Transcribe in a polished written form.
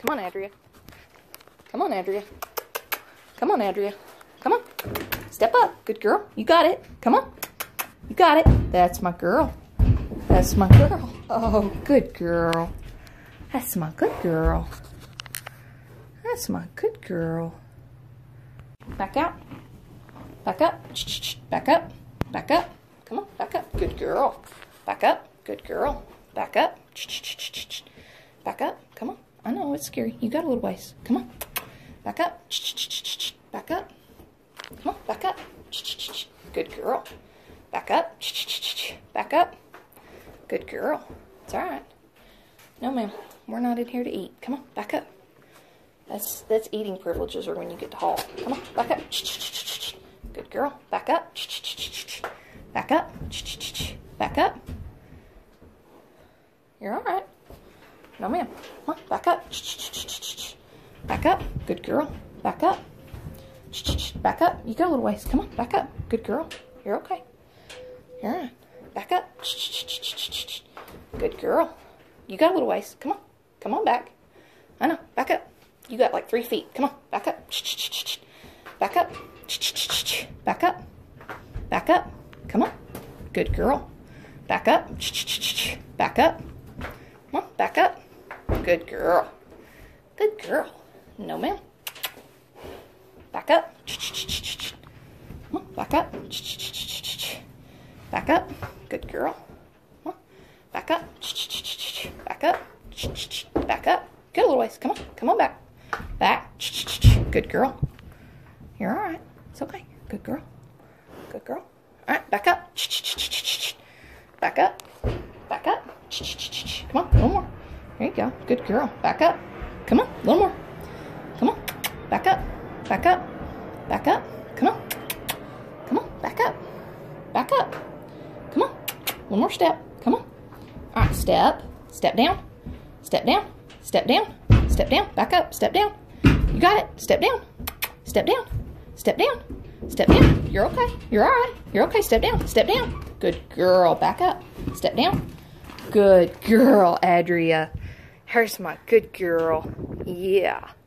Come on, Adrea. Come on, Adrea. Come on, Adrea. Come on. Step up. Good girl. You got it. Come on. You got it. That's my girl. That's my girl. Oh, good girl. That's my good girl. That's my good girl. Back out. Back up. Back up. Back up. Come on. Back up. Good girl. Back up. Good girl. Back up. Back up. Come on. I know it's scary. You got a little ways. Come on. Back up. Back up. Come on. Back up. Good girl. Back up. Back up. Good girl. It's all right. No, ma'am. We're not in here to eat. Come on. Back up. That's eating privileges or when you get to haul. Come on. Back up. Good girl. Back up. Back up. Back up. You're all right. No, ma'am. Come on. Back up. Back up. Good girl. Back up. Back up. You got a little ways. Come on. Back up. Good girl. You're okay. You're all right. Back up. Good girl. You got a little ways. Come on. Come on back. I know. Back up. You got like 3 feet. Come on. Back up. Back up. Back up. Back up. Come on. Good girl. Back up. Back up. Come on. Back up. Good girl. Good girl. No, ma'am. Back up. Come on. Back up. Back up. Good girl. Come on. Back up. Back up. Back up. Get a little ways. Come on. Come on back. Back. Good girl. You're all right. It's okay. Good girl. Good girl. All right. Back up. Back up. Back up. Come on. A little more. There you go. Good girl. Back up. Come on. A little more. Come on. Back up. Back up. Back up. Come on. Come on. Back up. Back up. Come on. One more step. Come on. All right. Step. Step down. Step down. Step down. Step down. Back up. Step down. You got it. Step down. Step down. Step down. Step down. You're okay. You're all right. You're okay. Step down. Step down. Good girl. Back up. Step down. Good girl, Adrea. Here's my good girl. Yeah.